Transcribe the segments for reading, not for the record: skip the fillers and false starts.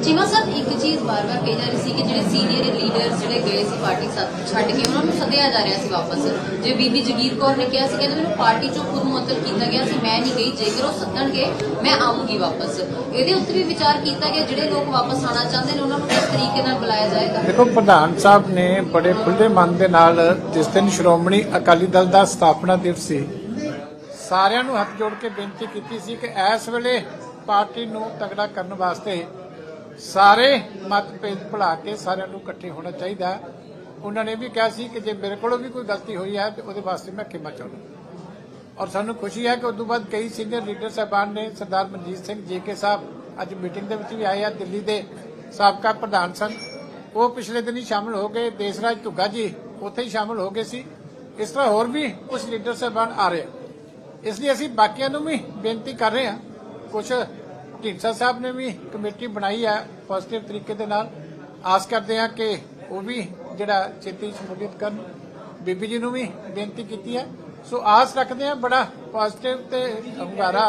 चीमा साहब एक चीज बार बार कही जा रही थी कि जो सीनियर लीडर्स जो गए पार्टी छड्ड के उन्होंने सद्या जा रहा वापस जो बीबी जगीर कौर ने कहा कहते मैं पार्टी चो खुद मुअत्तल किया गया मैं नहीं गई जेकर वो सदणगे मैं आऊंगी वापस ये उत्ते भी विचार किया गया जो लोग वापस आना चाहते हैं उन्होंने किस तरीके नाल बुलाया जाएगा। देखो प्रधान साहब ने बड़े खुले मन के नाल जिस दिन श्रोमणी अकाली दल का स्थापना दिवस सी सारिਆਂ ਨੂੰ हथ जोड़ के बेनती की सी कि इस वेले पार्टी ਨੂੰ तगड़ा करने वास्ते सारे मतभेद भुला के सारिਆਂ ਨੂੰ इकट्ठे होना चाहिए। उन्होंने भी कहा सी कि जे मेरे को भी कोई गलती हुई है तो वो वास्ते मैं क्षमा चाहूँगा और सानू खुशी है कि उस बाद कई सीनियर लीडर साहबान ने सरदार मनजीत सिंह JK साहब अज मीटिंग के भी आए हैं, दिल्ली के साबका प्रधान सन वो पिछले दिन ही शामिल हो गए, देसराज धुग्गा जी उत्थे ही शामिल हो गए सी, इस तरह होर भी कुछ लीडर साहबान आ रहे हैं। इसलिए असीं बाकियां नूं भी बेनती कर रहे हैं। कुछ ढींडसा साहब ने भी कमेटी बनाई है पॉजिटिव तरीके दे नाल, आस करते हैं कि वो भी जिहड़ा छेती शमूलियत करन। बीबी जी नूं भी बेनती की है, सो आस रखते हैं बड़ा पॉजिटिव ते hungaरा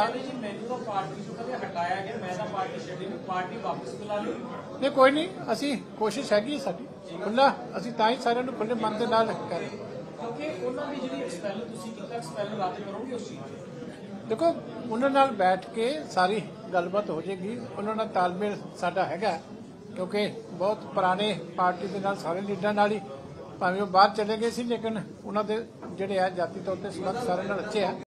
नहीं कोई नहीं असी कोशिश हैगी साडी खुला असी तां ही सारिਆਂ ਨੂੰ खुले मन ਦੇ ਨਾਲ कर देखो उन्होंने नाल बैठ के सारी गलबात हो जाएगी। उन्होंने तालमेल साडा हैगा क्योंकि बहुत पुराने पार्टी के नाल सारे लीडर नाल ही भावें वो बाहर चले गए सी लेकिन उन्होंने जिहड़े आ जाति तौर ते संबंध सारे नाल अच्छे है।